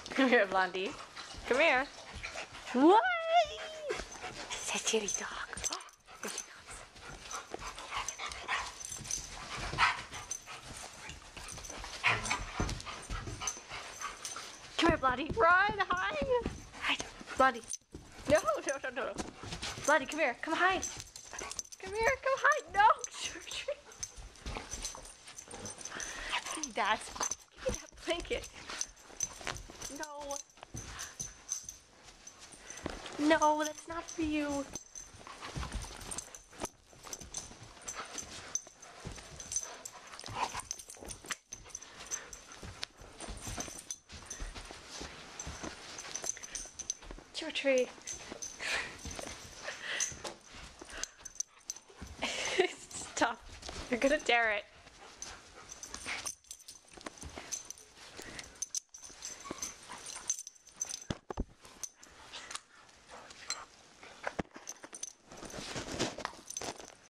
Come here, Blondi. Come here. What? Say kitty dog. Here she comes. Come here, Blondi. Run, hide. Hide. Blondi. No. Blondi, come here. Come hide. Come here. Come hide. No. Give me that. Give me that blanket. No. No, that's not for you. It's your tree. Stop. You're gonna tear it.